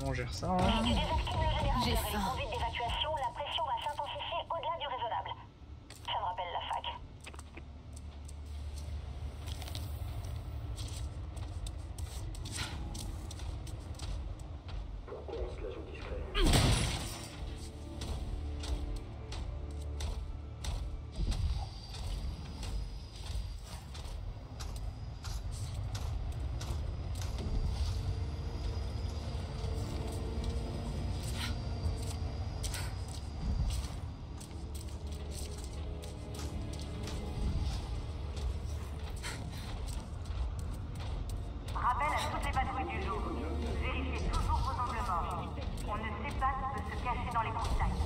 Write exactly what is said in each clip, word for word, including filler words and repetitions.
on gère ça. Hein. J'ai faim. D'évacuation, la pression va s'intensifier au-delà du raisonnable. Ça me rappelle la fac. Pourquoi on se la joue discret? Rappel à toutes les patrouilles du jour. Vérifiez toujours vos angles morts. On ne sait pas ce qui peut se cacher dans les broussailles.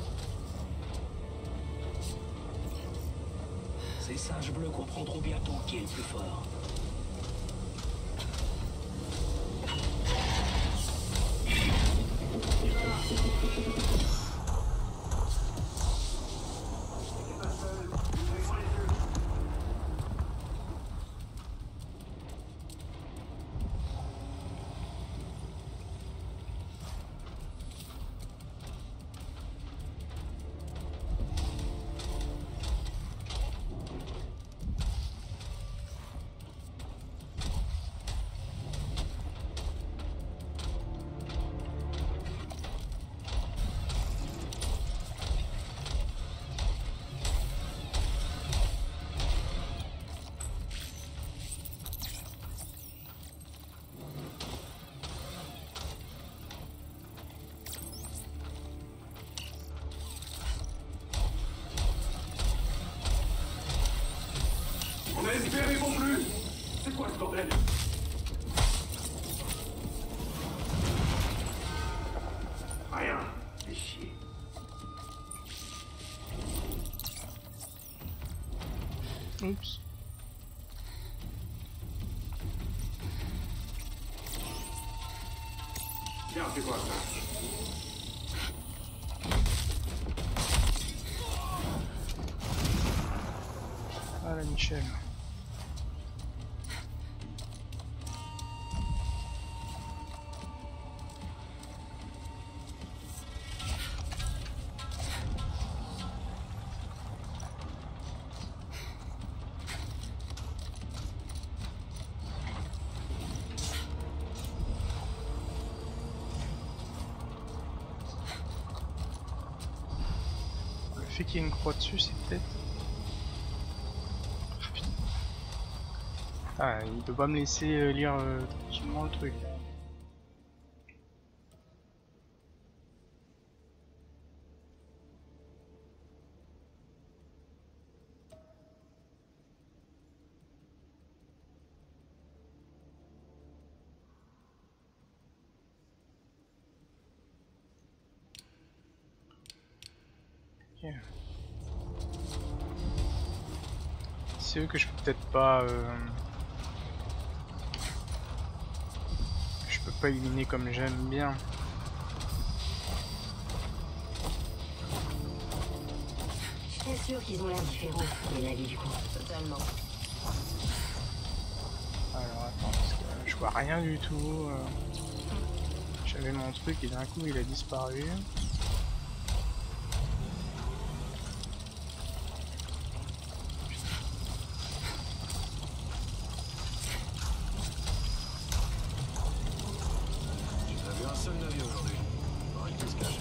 Ces singes bleus comprendront bientôt qui est le plus fort. On a espéré non plus. C'est quoi ce bordel? Rien. Fais chier. Oups. Tiens, c'est quoi ça? Ah la Michel. Le fait qu'il y ait une croix dessus, c'est peut-être... Ah, il peut pas me laisser euh, lire euh, tranquillement le truc. Ok. C'est eux que je peux peut-être pas... Euh... Je peux pas éliminer comme j'aime bien. C'est sûr qu'ils ont l'air différents, les navires du coup. Totalement. Alors attends, parce que je vois rien du tout. euh. J'avais mon truc et d'un coup il a disparu. J'ai vu un seul navire aujourd'hui. Faudrait qu'il se cache.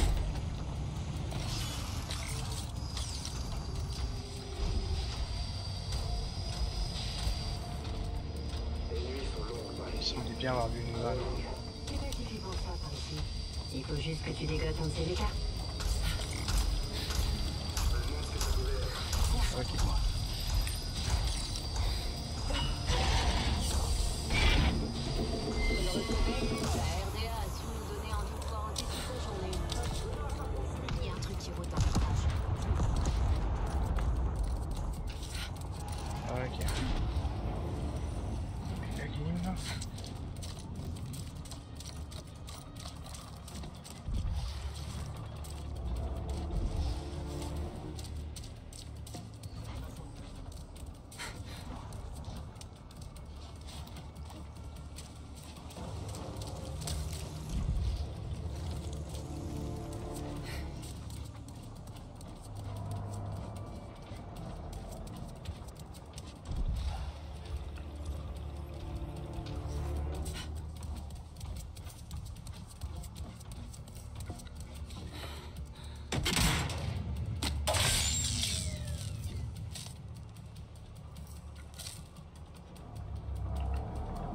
Les nuits sont longues par Il ici. semblait bien avoir vu une vanne. C'est pas suffisant pour ça par ici. Il faut juste que tu dégotes un de ces écarts. Ok. La R D A a su nous donner un bout de garantie toute la journée. Il y a un truc qui roule dans le garage. Ok. La game là.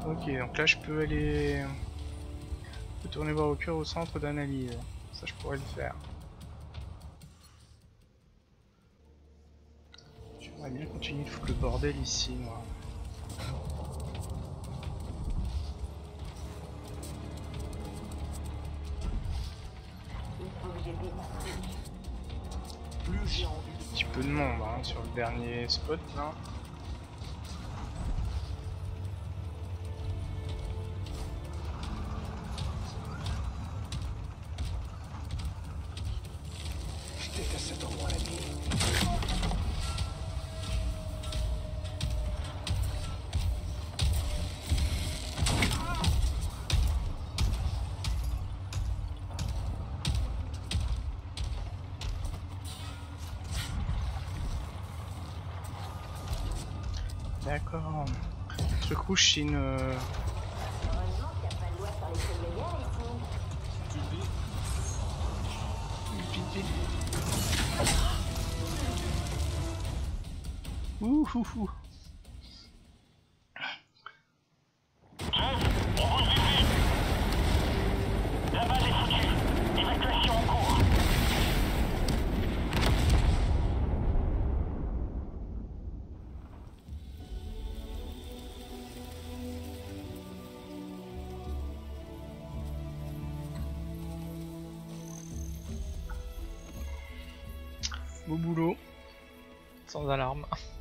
Ok, donc là je peux aller... Je peux tourner voir au cœur au centre d'analyse. Ça je pourrais le faire. J'aimerais bien continuer de foutre le bordel ici, moi. Plus j'ai envie Un petit peu de monde hein, sur le dernier spot là. Je déteste cet endroit la nuit. D'accord. Ce truc rouge c'est une... euh, Heureusement qu'il n'y a pas de loi sur les feux de guerre ici. Tu le dis? Vite, vite. Ouh, ouh, ouh. La base est foutue. Évacuation en cours. Beau boulot. Sans alarme.